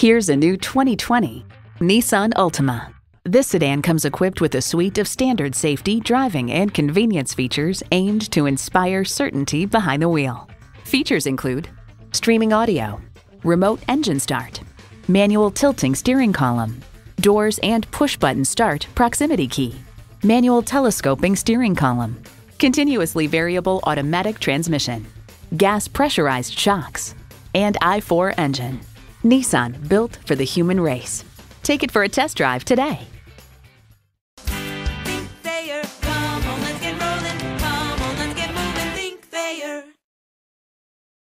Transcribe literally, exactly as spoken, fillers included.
Here's a new twenty twenty Nissan Altima. This sedan comes equipped with a suite of standard safety, driving, and convenience features aimed to inspire certainty behind the wheel. Features include streaming audio, remote engine start, manual tilting steering column, doors and push-button start proximity key, manual telescoping steering column, continuously variable automatic transmission, gas pressurized shocks, and I four engine. Nissan, built for the human race. Take it for a test drive today.